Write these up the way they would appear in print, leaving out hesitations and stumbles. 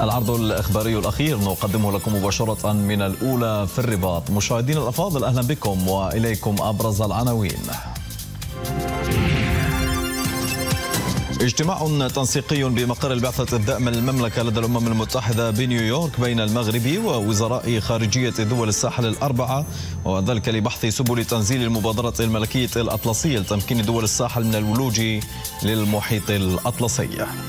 العرض الإخباري الأخير نقدمه لكم مباشرة من الأولى في الرباط. مشاهدينا الأفاضل، أهلا بكم وإليكم أبرز العناوين. اجتماع تنسيقي بمقر البعثة الدائمة للمملكة لدى الأمم المتحدة بنيويورك بين المغرب ووزراء خارجية دول الساحل الأربعة، وذلك لبحث سبل تنزيل المبادرة الملكية الأطلسية لتمكين دول الساحل من الولوج للمحيط الأطلسي.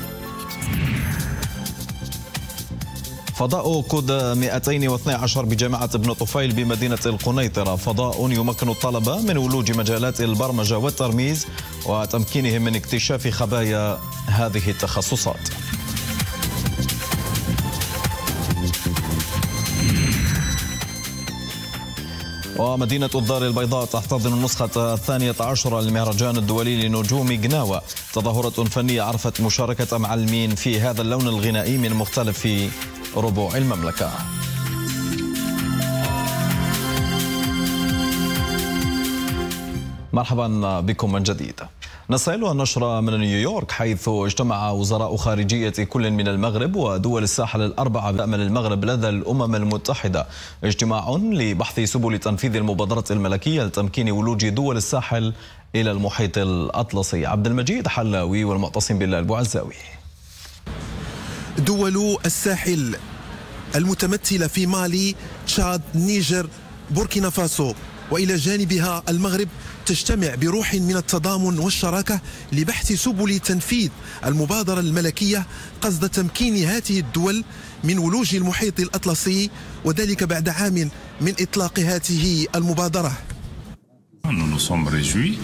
فضاء كود 212 بجامعة ابن طفيل بمدينة القنيطرة، فضاء يمكن الطلبة من ولوج مجالات البرمجة والترميز وتمكينهم من اكتشاف خبايا هذه التخصصات. ومدينة الدار البيضاء تحتضن النسخة 12 للمهرجان الدولي لنجوم جناوة، تظاهرة فنية عرفت مشاركة معلمين في هذا اللون الغنائي من مختلف ربوع المملكة. مرحبا بكم من جديد. نستهل النشرة من نيويورك، حيث اجتمع وزراء خارجية كل من المغرب ودول الساحل الأربعة بأمل المغرب لدى الأمم المتحدة، اجتماع لبحث سبل تنفيذ المبادرة الملكية لتمكين ولوج دول الساحل إلى المحيط الأطلسي. عبد المجيد حلاوي والمعتصم بالله البوعزاوي. دول الساحل المتمثلة في مالي، تشاد، نيجر، بوركينا فاسو، وإلى جانبها المغرب تجتمع بروح من التضامن والشراكة لبحث سبل تنفيذ المبادرة الملكية قصد تمكين هذه الدول من ولوج المحيط الأطلسي، وذلك بعد عام من إطلاق هذه المبادرة. Nous nous sommes réjouis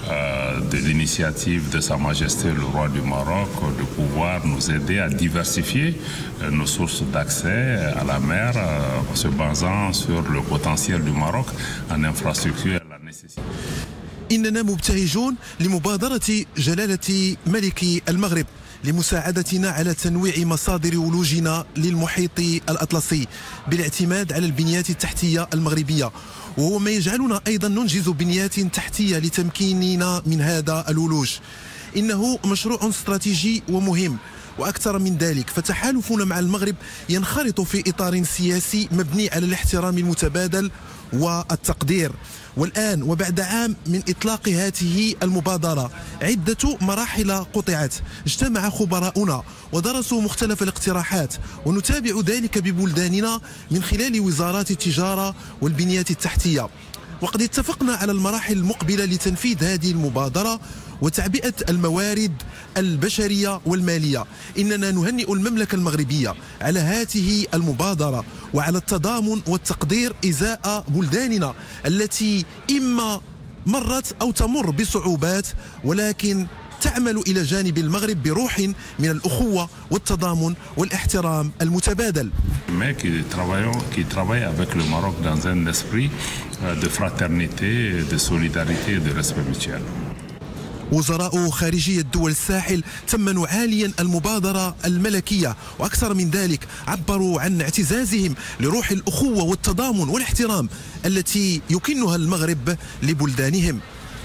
de l'initiative de Sa Majesté le Roi du Maroc de pouvoir nous aider à diversifier nos sources d'accès à la mer, se basant sur le potentiel du Maroc en infrastructure et la nécessité. إننا مبتهجون لمبادرة جلالة ملك المغرب لمساعدتنا على تنويع مصادر ولوجنا للمحيط الأطلسي بالاعتماد على البنيات التحتية المغربية، وهو ما يجعلنا أيضا ننجز بنيات تحتية لتمكيننا من هذا الولوج. إنه مشروع استراتيجي ومهم، وأكثر من ذلك فتحالفنا مع المغرب ينخرط في إطار سياسي مبني على الاحترام المتبادل والتقدير. والآن وبعد عام من إطلاق هذه المبادرة عدة مراحل قطعت، اجتمع خبراؤنا ودرسوا مختلف الاقتراحات، ونتابع ذلك ببلداننا من خلال وزارات التجارة والبنيات التحتية، وقد اتفقنا على المراحل المقبلة لتنفيذ هذه المبادرة وتعبئة الموارد البشرية والمالية. إننا نهنئ المملكة المغربية على هذه المبادرة وعلى التضامن والتقدير إزاء بلداننا التي إما مرت أو تمر بصعوبات، ولكن تعمل إلى جانب المغرب بروح من الأخوة والتضامن والاحترام المتبادل. Mais qui travaillent avec le Maroc dans un esprit de fraternité, de solidarité et de respect mutuel. وزراء خارجية دول الساحل ثمنوا عاليا المبادرة الملكية، وأكثر من ذلك عبروا عن اعتزازهم لروح الأخوة والتضامن والاحترام التي يكنها المغرب لبلدانهم.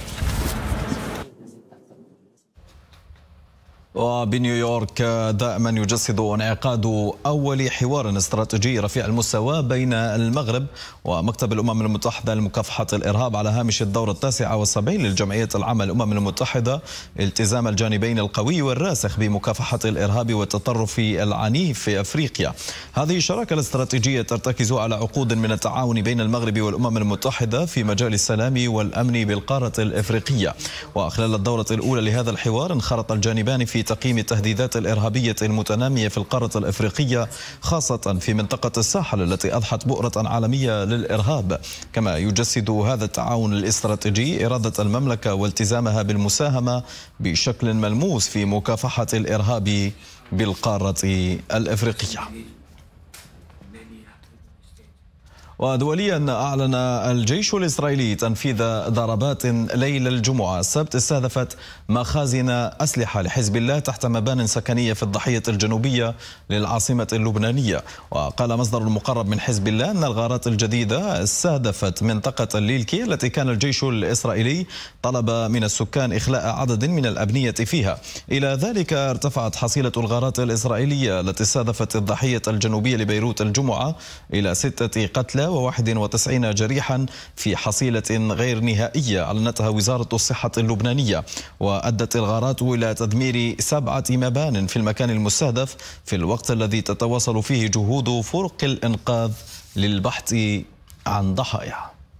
وبنيويورك دائما يجسد انعقاد أول حوار استراتيجي رفيع المستوى بين المغرب ومكتب الأمم المتحدة لمكافحة الإرهاب على هامش الدورة 79 للجمعية العامة للأمم المتحدة، التزام الجانبين القوي والراسخ بمكافحة الإرهاب والتطرف العنيف في أفريقيا. هذه الشراكة الاستراتيجية ترتكز على عقود من التعاون بين المغرب والأمم المتحدة في مجال السلام والأمن بالقارة الإفريقية. وخلال الدورة الأولى لهذا الحوار انخرط الجانبان في تقييم التهديدات الإرهابية المتنامية في القارة الإفريقية، خاصة في منطقة الساحل التي أضحت بؤرة عالمية للإرهاب. كما يجسد هذا التعاون الاستراتيجي إرادة المملكة والتزامها بالمساهمة بشكل ملموس في مكافحة الإرهاب بالقارة الإفريقية. ودوليا أعلن الجيش الإسرائيلي تنفيذ ضربات ليلة الجمعة السبت استهدفت مخازن أسلحة لحزب الله تحت مبان سكنية في الضاحية الجنوبية للعاصمة اللبنانية. وقال مصدر مقرب من حزب الله أن الغارات الجديدة استهدفت منطقة الليلكي التي كان الجيش الإسرائيلي طلب من السكان إخلاء عدد من الأبنية فيها. إلى ذلك ارتفعت حصيلة الغارات الإسرائيلية التي استهدفت الضاحية الجنوبية لبيروت الجمعة إلى 6 قتلى و91 جريحا في حصيلة غير نهائية أعلنتها وزارة الصحة اللبنانية. وأدت الغارات إلى تدمير 7 مبان في المكان المستهدف في الوقت الذي تتواصل فيه جهود فرق الإنقاذ للبحث عن ضحايا.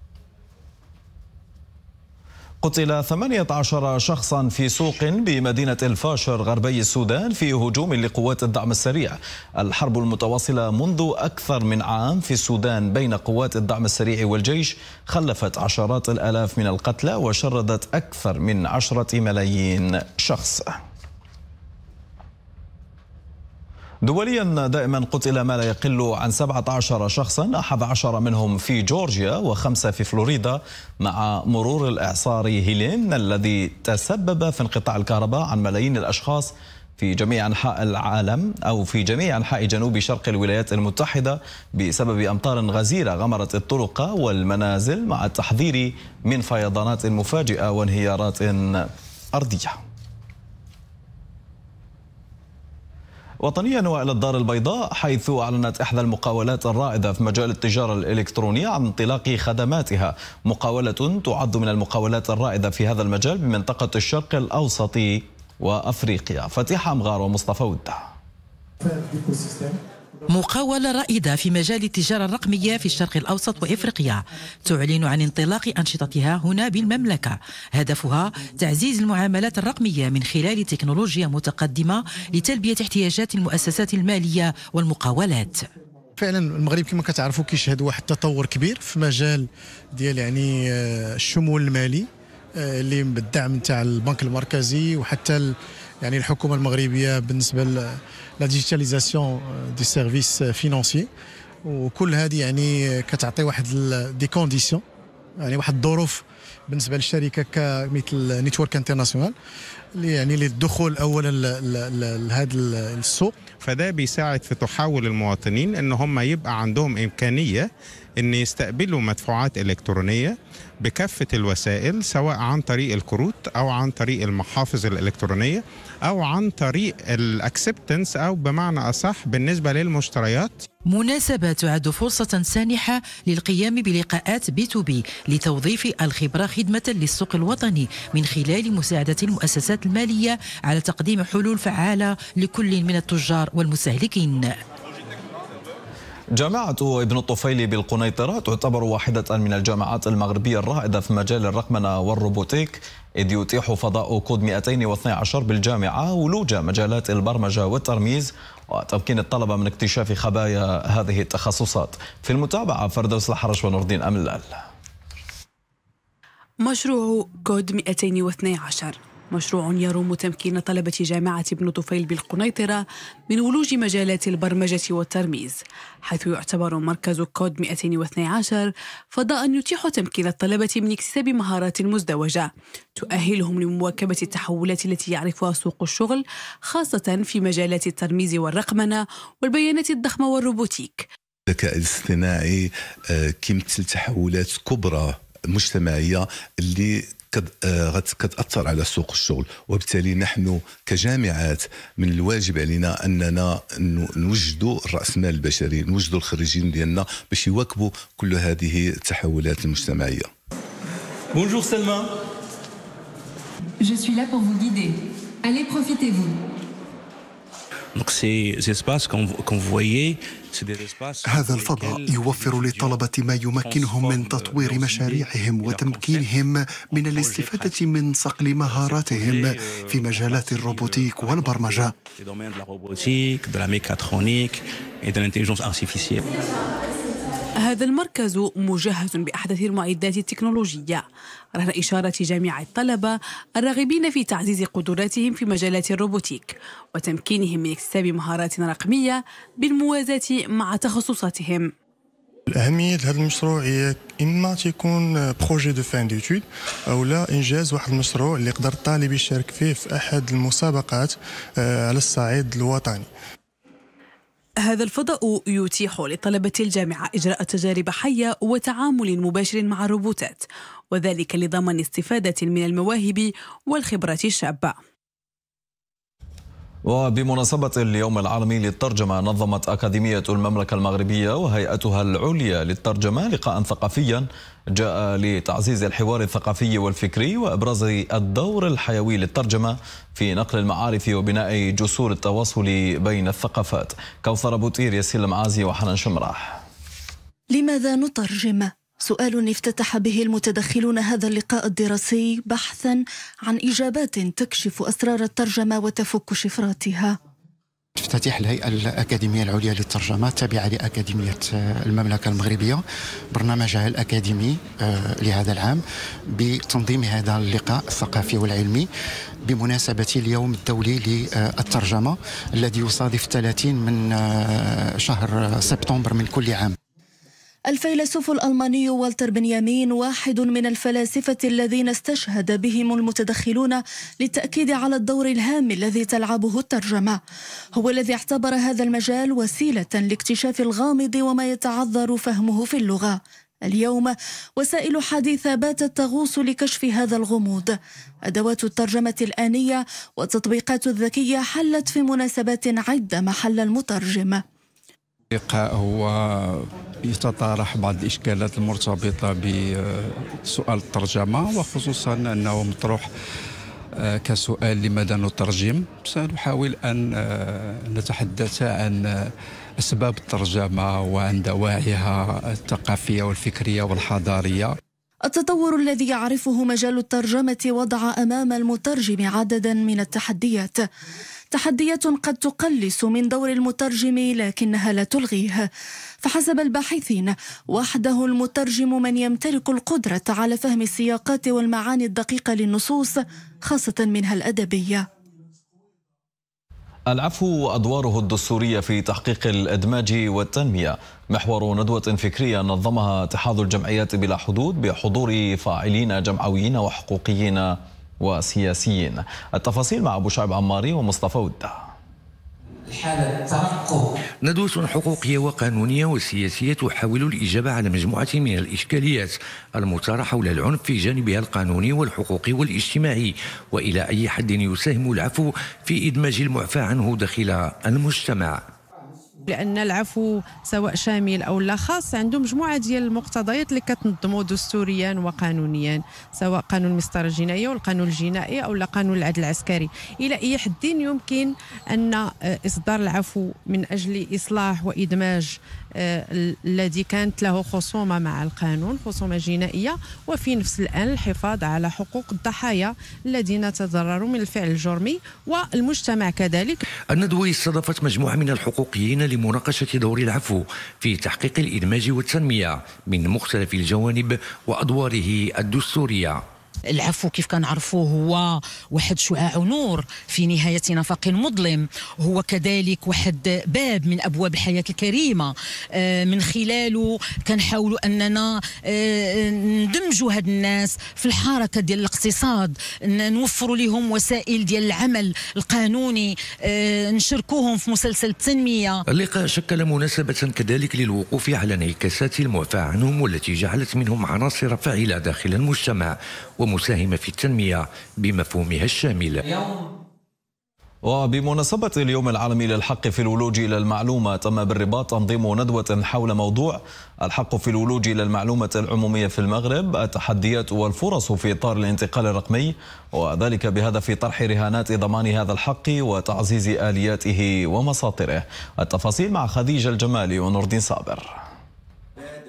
قتل 18 شخصا في سوق بمدينة الفاشر غربي السودان في هجوم لقوات الدعم السريع. الحرب المتواصلة منذ أكثر من عام في السودان بين قوات الدعم السريع والجيش خلفت عشرات الآلاف من القتلى وشردت أكثر من 10 ملايين شخص. دوليا دائما قتل ما لا يقل عن 17 شخصا، 11 منهم في جورجيا و5 في فلوريدا مع مرور الإعصار هيلين الذي تسبب في انقطاع الكهرباء عن ملايين الأشخاص في جميع أنحاء العالم أو في جميع أنحاء جنوب شرق الولايات المتحدة بسبب أمطار غزيرة غمرت الطرق والمنازل مع التحذير من فيضانات مفاجئة وانهيارات أرضية. وطنيا وإلى الدار البيضاء، حيث أعلنت إحدى المقاولات الرائدة في مجال التجارة الإلكترونية عن انطلاق خدماتها، مقاولة تعد من المقاولات الرائدة في هذا المجال بمنطقة الشرق الأوسط وأفريقيا. فتيحة أمغار ومصطفى ودة. مقاولة رائدة في مجال التجارة الرقمية في الشرق الأوسط وإفريقيا تعلن عن انطلاق أنشطتها هنا بالمملكة، هدفها تعزيز المعاملات الرقمية من خلال تكنولوجيا متقدمة لتلبية احتياجات المؤسسات المالية والمقاولات. فعلا المغرب كما كتعرفوا كيشهد واحد التطور كبير في مجال ديال الشمول المالي اللي بالدعم نتاع البنك المركزي وحتى الحكومة المغربية بالنسبة لا ديجيتاليزاسيون دي سيرفيس فينانسي، وكل هذه كتعطي واحد دي كونديسيون واحد الظروف بالنسبة للشركة كمثل نيتورك انترناسيونال للدخول اولا لهذا السوق. فده بيساعد في تحول المواطنين ان هم يبقى عندهم امكانية ان يستقبلوا مدفوعات الكترونية بكافة الوسائل، سواء عن طريق الكروت او عن طريق المحافظ الالكترونية او عن طريق الاكسبتنس، او بمعنى اصح بالنسبة للمشتريات. مناسبة تعد فرصة سانحة للقيام بلقاءات B2B لتوظيف الخبرة خدمة للسوق الوطني من خلال مساعدة المؤسسات المالية على تقديم حلول فعالة لكل من التجار والمستهلكين. جامعة ابن الطفيل بالقنيطرة تعتبر واحدة من الجامعات المغربية الرائدة في مجال الرقمنة والروبوتيك، إذ يتيح فضاء كود 212 بالجامعة ولوج مجالات البرمجة والترميز وتمكين الطلبة من اكتشاف خبايا هذه التخصصات. في المتابعة فردوس الحرش ونور الدين أملال. مشروع كود 212 مشروع يروم تمكين طلبة جامعة ابن طفيل بالقنيطرة من ولوج مجالات البرمجة والترميز، حيث يعتبر مركز كود 212 فضاء يتيح تمكين الطلبة من اكتساب مهارات مزدوجة تؤهلهم لمواكبة التحولات التي يعرفها سوق الشغل، خاصة في مجالات الترميز والرقمنة والبيانات الضخمة والروبوتيك. الذكاء الاصطناعي كيمثل تحولات كبرى مجتمعية اللي كتأثر على سوق الشغل، وبالتالي نحن كجامعات من الواجب علينا أننا نوجدوا الرأسمال البشري، نوجدوا الخريجين ديالنا باش يواكبوا كل هذه التحولات المجتمعية. Bonjour Selma. Je suis là pour vous guider. Allez, profitez-vous. Donc ces espaces qu'on voyait, c'est des espaces. هذا الفضاء يوفر للطلبة ما يمكنهم من تطوير مشاريعهم وتمكينهم من الاستفادة من صقل مهاراتهم في مجالات الروبوتيك والبرمجة. هذا المركز مجهز بأحدث المعدات التكنولوجية رغم إشارة جميع الطلبة الراغبين في تعزيز قدراتهم في مجالات الروبوتيك وتمكينهم من اكتساب مهارات رقمية بالموازاة مع تخصصاتهم. أهمية هذا المشروع هي إما تيكون بروجي دو فان ديتود أو لا إنجاز واحد المشروع اللي يقدر الطالب يشارك فيه في أحد المسابقات على الصعيد الوطني. هذا الفضاء يتيح لطلبة الجامعة إجراء تجارب حية وتعامل مباشر مع الروبوتات، وذلك لضمان استفادة من المواهب والخبرات الشابة. وبمناسبة اليوم العالمي للترجمة، نظمت أكاديمية المملكة المغربية وهيئتها العليا للترجمة لقاء ثقافيا جاء لتعزيز الحوار الثقافي والفكري وإبراز الدور الحيوي للترجمة في نقل المعارف وبناء جسور التواصل بين الثقافات. كوثر بوتير، ياسين المعازي وحنان شمراح. لماذا نترجم؟ سؤال افتتح به المتدخلون هذا اللقاء الدراسي بحثا عن إجابات تكشف أسرار الترجمة وتفك شفراتها. افتتاح الهيئة الأكاديمية العليا للترجمة التابعة لأكاديمية المملكة المغربية برنامجها الأكاديمي لهذا العام بتنظيم هذا اللقاء الثقافي والعلمي بمناسبة اليوم الدولي للترجمة الذي يصادف 30 من شهر سبتمبر من كل عام. الفيلسوف الألماني والتر بنيامين واحد من الفلاسفة الذين استشهد بهم المتدخلون للتأكيد على الدور الهام الذي تلعبه الترجمة. هو الذي اعتبر هذا المجال وسيلة لاكتشاف الغامض وما يتعذر فهمه في اللغة. اليوم وسائل حديثة باتت تغوص لكشف هذا الغموض. أدوات الترجمة الآنية والتطبيقات الذكية حلت في مناسبات عدة محل المترجم. اللقاء هو يتطرح بعض الإشكالات المرتبطة بسؤال الترجمة، وخصوصا أنه مطروح كسؤال لماذا نترجم. سنحاول أن نتحدث عن أسباب الترجمة وعن دواعيها الثقافية والفكرية والحضارية. التطور الذي يعرفه مجال الترجمة وضع أمام المترجم عددا من التحديات، تحديات قد تقلص من دور المترجم لكنها لا تلغيه. فحسب الباحثين وحده المترجم من يمتلك القدرة على فهم السياقات والمعاني الدقيقة للنصوص، خاصة منها الأدبية. العفو وأدواره الدستورية في تحقيق الإدماج والتنمية محور ندوة فكرية نظمها اتحاد الجمعيات بلا حدود بحضور فاعلين جمعويين وحقوقيين وسياسيين. التفاصيل مع أبو شعب عماري ومصطفى ودة. ندوة حقوقية وقانونية وسياسية تحاول الإجابة على مجموعة من الإشكاليات المطرحة حول العنف في جانبها القانوني والحقوقي والاجتماعي، وإلى أي حد يساهم العفو في إدماج المعفى عنه داخل المجتمع. لأن العفو سواء شامل أو لا خاص عنده مجموعة ديال المقتضيات اللي كتنظموا دستوريا وقانونيا، سواء قانون المسطرة الجنائية والقانون الجنائي أو لا قانون العدل العسكري. إلى أي حد يمكن أن إصدار العفو من أجل إصلاح وإدماج الذي كانت له خصومة مع القانون، خصومة جنائية، وفي نفس الآن الحفاظ على حقوق الضحايا الذين تضرروا من الفعل الجرمي والمجتمع كذلك. الندوة استضافت مجموعة من الحقوقيين لمناقشة دور العفو في تحقيق الإدماج والتنمية من مختلف الجوانب وأدواره الدستورية. العفو كيف كنعرفوه هو واحد شعاع نور في نهاية نفق مظلم، هو كذلك واحد باب من أبواب الحياة الكريمة، من خلاله كنحاولوا أننا ندمجوا هاد الناس في الحركة ديال الاقتصاد، نوفروا لهم وسائل ديال العمل القانوني، نشاركوهم في مسلسل التنمية. اللقاء شكل مناسبة كذلك للوقوف على انعكاسات المعفى عنهم والتي جعلت منهم عناصر فاعلة داخل المجتمع ومساهمة في التنمية بمفهومها الشامل. وبمناسبة اليوم العالمي للحق في الولوج إلى المعلومة، تم بالرباط تنظيم ندوة حول موضوع الحق في الولوج إلى المعلومة العمومية في المغرب، التحديات والفرص في إطار الانتقال الرقمي، وذلك بهدف طرح رهانات ضمان هذا الحق وتعزيز آلياته ومساطره. التفاصيل مع خديجة الجمالي ونوردين صابر.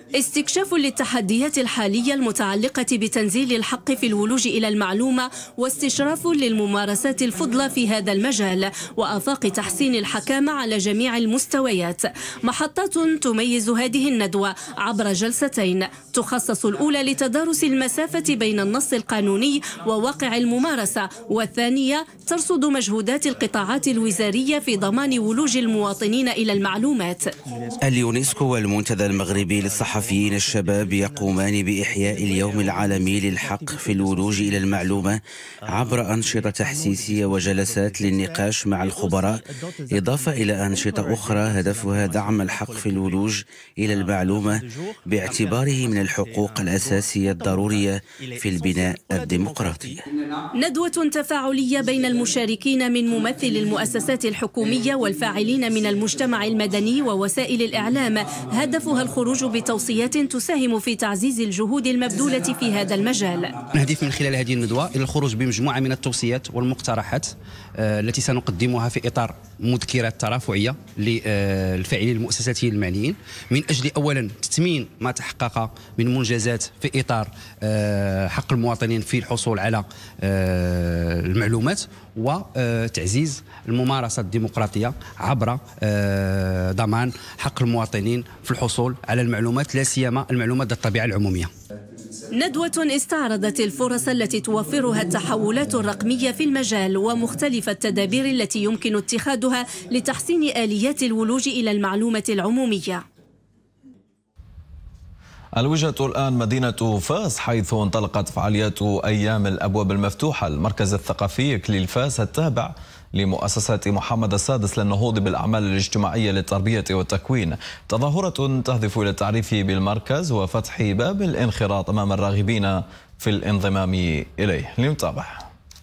استكشاف للتحديات الحالية المتعلقة بتنزيل الحق في الولوج إلى المعلومة، واستشراف للممارسات الفضلى في هذا المجال، وآفاق تحسين الحكامة على جميع المستويات. محطات تميز هذه الندوة عبر جلستين، تخصص الأولى لتدارس المسافة بين النص القانوني وواقع الممارسة، والثانية ترصد مجهودات القطاعات الوزارية في ضمان ولوج المواطنين إلى المعلومات. اليونسكو والمنتدى المغربي للصحفيين الشباب يقومان بإحياء اليوم العالمي للحق في الولوج إلى المعلومة عبر أنشطة تحسيسية وجلسات للنقاش مع الخبراء، إضافة إلى أنشطة أخرى هدفها دعم الحق في الولوج إلى المعلومة باعتباره من الحقوق الأساسية الضرورية في البناء الديمقراطي. ندوة تفاعلية بين المشاركين من ممثل المؤسسات الحكومية والفاعلين من المجتمع المدني ووسائل الإعلام، هدفها الخروج بتوصيات تساهم في تعزيز الجهود المبذولة في هذا المجال. نهدف من خلال هذه الندوة إلى الخروج بمجموعة من التوصيات والمقترحات التي سنقدمها في إطار مذكرات ترافعية للفاعلين المؤسساتيين المعنيين، من أجل أولا تثمين ما تحقق من منجزات في إطار حق المواطنين في الحصول على المعلومات، وتعزيز الممارسة الديمقراطية عبر ضمان حق المواطنين في الحصول على المعلومات، لا سيما المعلومات ذات الطبيعة العمومية. ندوة استعرضت الفرص التي توفرها التحولات الرقمية في المجال، ومختلف التدابير التي يمكن اتخاذها لتحسين آليات الولوج إلى المعلومة العمومية. الوجهة الآن مدينة فاس، حيث انطلقت فعاليات أيام الأبواب المفتوحة، المركز الثقافي إكليل فاس التابع لمؤسسة محمد السادس للنهوض بالأعمال الاجتماعية للتربية والتكوين. تظاهرة تهدف إلى التعريف بالمركز وفتح باب الانخراط أمام الراغبين في الانضمام إليه. لنتابع.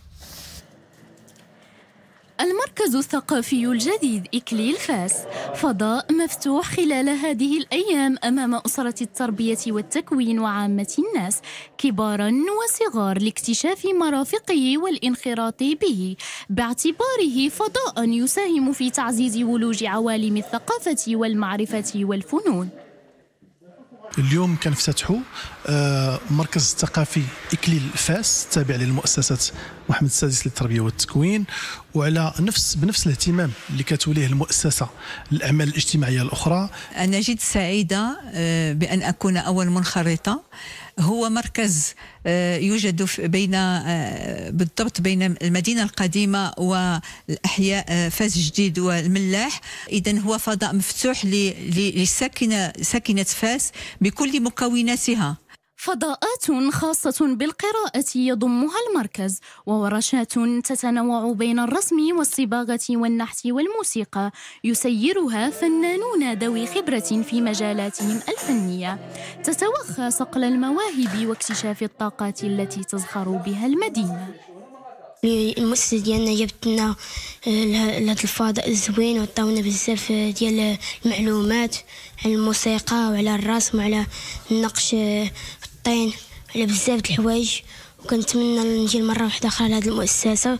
المركز الثقافي الجديد إكليل فاس فضاء مفتوح خلال هذه الأيام أمام أسرة التربية والتكوين وعامة الناس كبارا وصغار لاكتشاف مرافقه والانخراط به، باعتباره فضاء يساهم في تعزيز ولوج عوالم الثقافة والمعرفة والفنون. اليوم كنفتتحوا مركز الثقافي إكليل فاس التابع للمؤسسة محمد السادس للتربية والتكوين، وعلى بنفس الاهتمام اللي كتوليه المؤسسة للأعمال الاجتماعية الأخرى. أنا جد سعيدة بأن أكون أول منخرطة. هو مركز يوجد بالضبط بين المدينة القديمة والأحياء فاس جديد والملاح. إذن هو فضاء مفتوح لساكنة فاس بكل مكوناتها. فضاءات خاصة بالقراءة يضمها المركز، وورشات تتنوع بين الرسم والصباغة والنحت والموسيقى يسيرها فنانون ذوي خبرة في مجالاتهم الفنية، تتوخى صقل المواهب واكتشاف الطاقات التي تزخر بها المدينة. المؤسسة ديالنا جابت لنا لهذا الفضاء الزوين، وعطاونا بزاف ديال المعلومات على الموسيقى وعلى الرسم وعلى النقش الطين، على بزاف د الحوايج، وكنتمنى نجي مرة واحدة أخرى لهذه المؤسسة.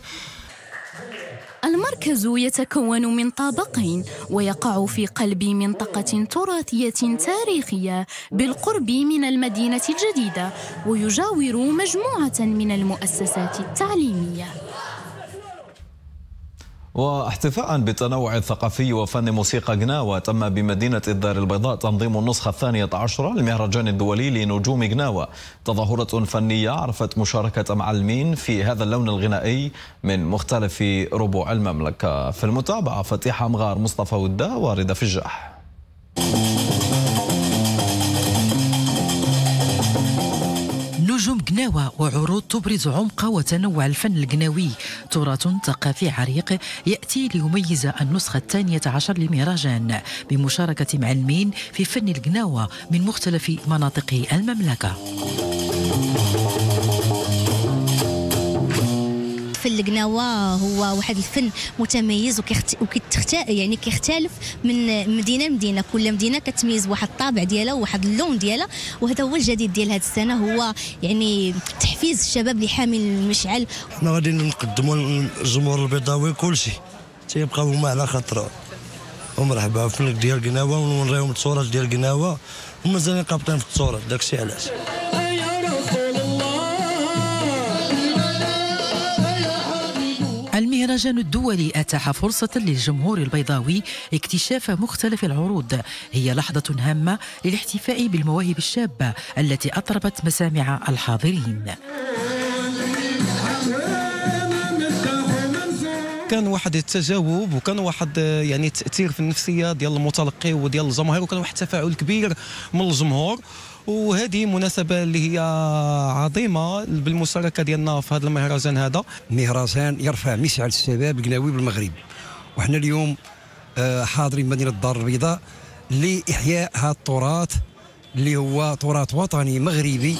المركز يتكون من طابقين ويقع في قلب منطقة تراثية تاريخية بالقرب من المدينة الجديدة، ويجاور مجموعة من المؤسسات التعليمية. واحتفاء بالتنوع الثقافي وفن موسيقى قناوة، تم بمدينة الدار البيضاء تنظيم النسخة 12 للمهرجان الدولي لنجوم قناوة، تظاهرة فنية عرفت مشاركة معلمين في هذا اللون الغنائي من مختلف ربوع المملكة. في المتابعة فتيحة مغار، مصطفى وداء، ورده فجاح. نجوم قناوة وعروض تبرز عمق وتنوع الفن القناوي، تراث ثقافي عريق يأتي ليميز النسخة 12 لمهرجان بمشاركة معلمين في فن القناوة من مختلف مناطق المملكة. فن القناوة هو واحد الفن متميز يعني كيختلف من مدينة لمدينة، كل مدينة كتميز واحد الطابع ديالها وواحد اللون ديالها، وهذا هو الجديد ديال هذه السنة، هو يعني تحفيز الشباب اللي حامل المشعل. حنا غادي نقدموا للجمهور البيضاوي كل شيء تيبقاو هما على خاطر ومرحبا في الفن ديال قناوة، ونوريهم التراث ديال قناوة ومازالين قابطين في التراث، داكشي علاش. المهرجان الدولي أتاح فرصة للجمهور البيضاوي اكتشاف مختلف العروض. هي لحظة هامة للاحتفاء بالمواهب الشابة التي أطربت مسامع الحاضرين. كان واحد التجاوب وكان واحد يعني تأثير في النفسية ديال المتلقي وديال الجماهير، وكان واحد التفاعل كبير من الجمهور، وهذه مناسبة اللي هي عظيمة بالمشاركة ديالنا في هذا المهرجان. هذا مهرجان يرفع مشعل الشباب القناوي بالمغرب، وحنا اليوم حاضرين مدينة الدار البيضاء لإحياء هذا التراث اللي هو تراث وطني مغربي.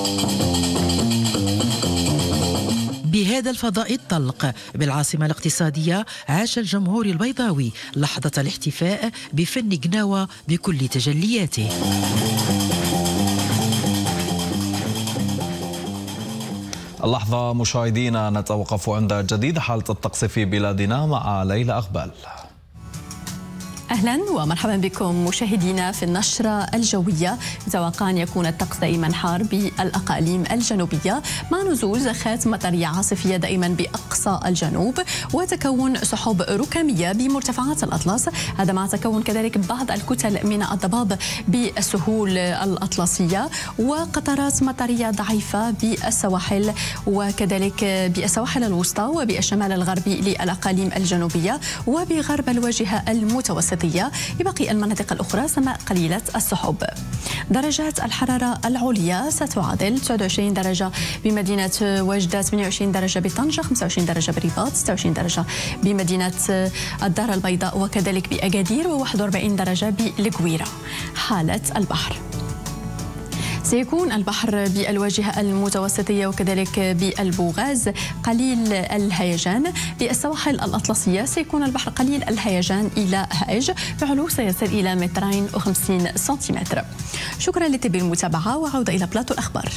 بهذا الفضاء الطلق بالعاصمة الاقتصادية عاش الجمهور البيضاوي لحظة الاحتفاء بفن قناوة بكل تجلياته. اللحظة مشاهدينا نتوقف عند جديد حالة الطقس في بلادنا مع ليلى أقبال. أهلا ومرحبا بكم مشاهدينا في النشرة الجوية. يتوقع أن يكون الطقس دائما حار بالأقاليم الجنوبية مع نزول زخات مطرية عاصفية دائما بأقصى الجنوب، وتكون سحب ركامية بمرتفعات الأطلس، هذا مع تكون كذلك بعض الكتل من الضباب بالسهول الأطلسية، وقطرات مطرية ضعيفة بالسواحل وكذلك بالسواحل الوسطى وبالشمال الغربي للأقاليم الجنوبية وبغرب الواجهة المتوسطة. بباقي المناطق الأخرى سماء قليلة السحب. درجات الحرارة العليا ستعادل 29 درجة بمدينة وجدة، 28 درجة بطنجة، 25 درجة برباط، 26 درجة بمدينة الدار البيضاء وكذلك بأكادير، و41 درجة بالقويرة. حالة البحر: سيكون البحر بالواجهة المتوسطية وكذلك بالبوغاز قليل الهيجان. بالسواحل الأطلسية سيكون البحر قليل الهيجان إلى هائج، بعلو سيصل إلى 250 سنتيمتر. شكرا لطيب المتابعة، وعودة إلى بلاطو الأخبار.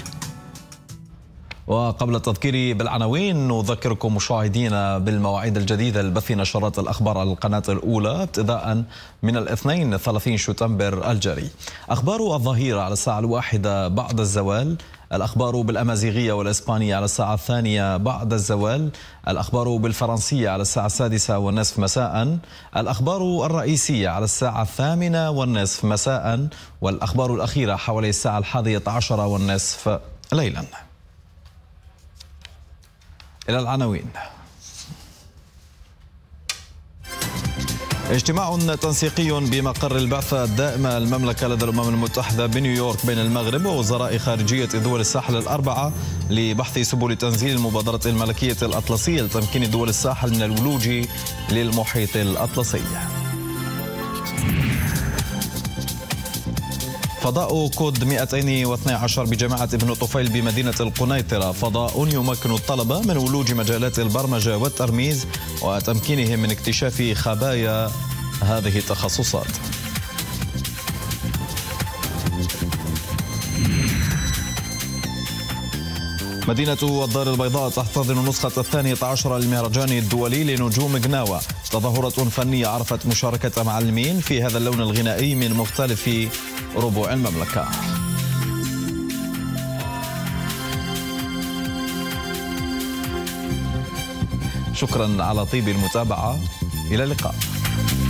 وقبل التذكير بالعناوين نذكركم مشاهدينا بالمواعيد الجديدة لبث نشرات الأخبار على القناة الأولى ابتداء من الاثنين 30 شتنبر الجاري. أخبار الظهيرة على الساعة 1 بعد الزوال، الأخبار بالأمازيغية والإسبانية على الساعة 2 بعد الزوال، الأخبار بالفرنسية على الساعة 6:30 مساء، الأخبار الرئيسية على الساعة 8:30 مساء، والأخبار الأخيرة حوالي الساعة 11:30 ليلا. إلى العناوين. اجتماع تنسيقي بمقر البعثة الدائمة المملكة لدى الأمم المتحدة بنيويورك بين المغرب ووزراء خارجية دول الساحل الأربعة لبحث سبل تنزيل المبادرة الملكية الأطلسية لتمكين دول الساحل من الولوج للمحيط الأطلسي. فضاء كود 212 بجامعة ابن طفيل بمدينة القنيطرة، فضاء يمكن الطلبة من ولوج مجالات البرمجة والترميز وتمكينهم من اكتشاف خبايا هذه التخصصات. مدينة الدار البيضاء تحتضن النسخة 12 للمهرجان الدولي لنجوم قناوة، تظاهرة فنية عرفت مشاركة معلمين في هذا اللون الغنائي من مختلف ربوع المملكة. شكرا على طيب المتابعة، إلى اللقاء.